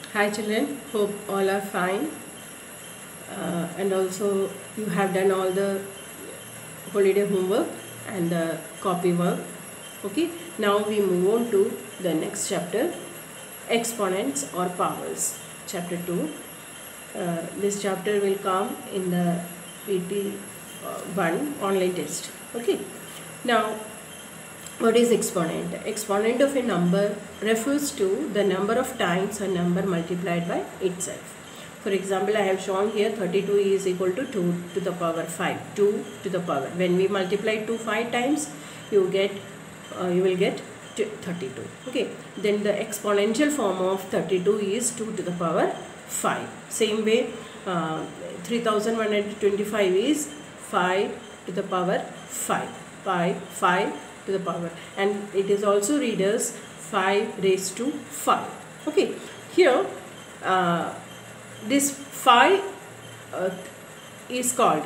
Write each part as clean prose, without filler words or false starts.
Hi children, hope all are fine and also you have done all the holiday homework and the copy work. Okay, now we move on to the next chapter, exponents or powers, chapter 2. This chapter will come in the PT1 online test. Okay, now what is exponent? Exponent of a number refers to the number of times a number multiplied by itself. For example, I have shown here 32 is equal to 2 to the power 5. 2 to the power. When we multiply 2 5 times, you will get 32. Okay. Then the exponential form of 32 is 2 to the power 5. Same way, 3125 is 5 to the power 5. 5 to the power, and it is also read as 5 raised to 5. Okay, here this 5 is called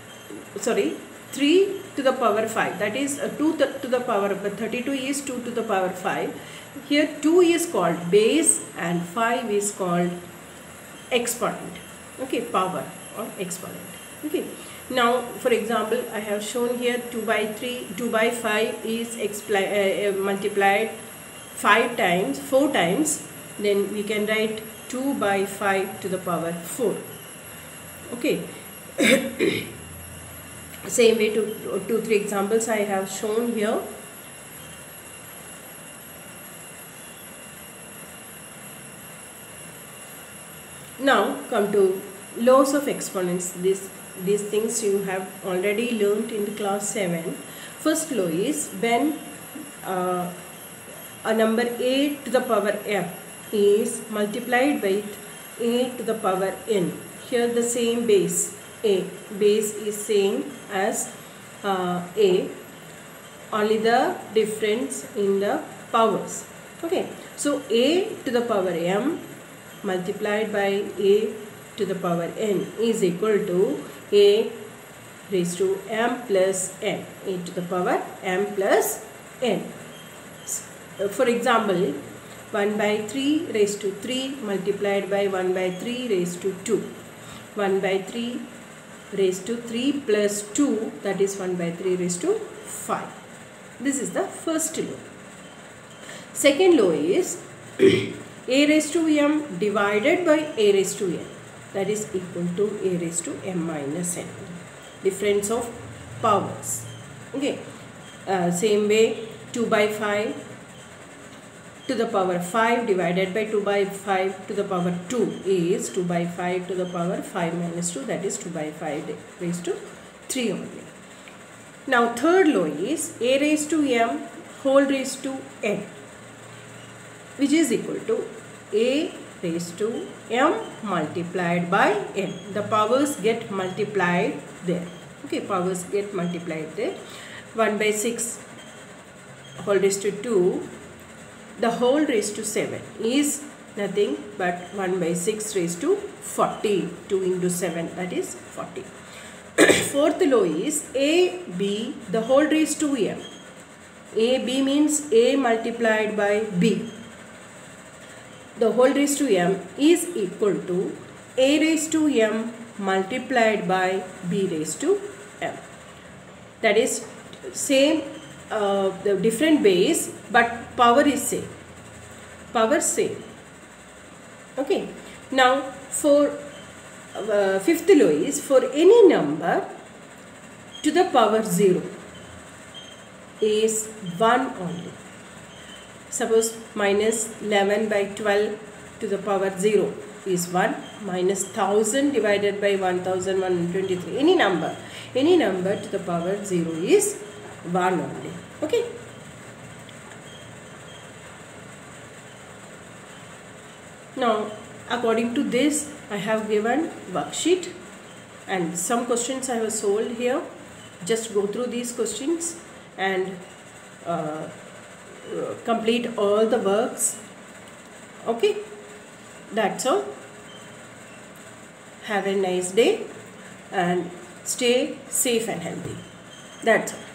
3 to the power 5, that is 2 to the power, but 32 is 2 to the power 5. Here 2 is called base and 5 is called exponent. Okay, power or exponent. Okay, now for example, I have shown here 2 by 5 is multiplied 4 times, then we can write 2 by 5 to the power 4. Okay. Same way, 2-3 examples I have shown here. Now come to laws of exponents. These things you have already learnt in class 7. First law is when a number a to the power m is multiplied with a to the power n. Here the same base is same as a, only the difference in the powers. Okay, so a to the power m multiplied by a to the power n is equal to a raised to m plus n, a to the power m plus n. For example, 1 by 3 raised to 3 multiplied by 1 by 3 raised to 2. 1 by 3 raised to 3 plus 2, that is 1 by 3 raised to 5. This is the first law. Second law is a raised to m divided by a raised to n, that is equal to a raised to m minus n. Difference of powers. Okay. Same way, 2 by 5 to the power 5 divided by 2 by 5 to the power 2 is 2 by 5 to the power 5 minus 2, that is 2 by 5 raised to 3 only. Now third law is a raised to m whole raised to n, which is equal to a raised to m multiplied by n. The powers get multiplied there. Okay, powers get multiplied there. 1 by 6 whole raised to 2, the whole raised to 7 is nothing but 1 by 6 raised to 40. 2 into 7, that is 40. Fourth law is ab the whole raised to m. ab means a multiplied by b. The whole raised to m is equal to a raised to m multiplied by b raised to m. That is same, the different base, but power is same. Power same. Okay. Now for fifth law is for any number to the power 0 is 1 only. Suppose minus 11 by 12 to the power 0 is 1, minus 1000 divided by 1123. Any number to the power 0 is 1 only. Okay. Now according to this, I have given worksheet and some questions I have solved here. Just go through these questions and complete all the works. Okay, that's all. Have a nice day and stay safe and healthy. That's all.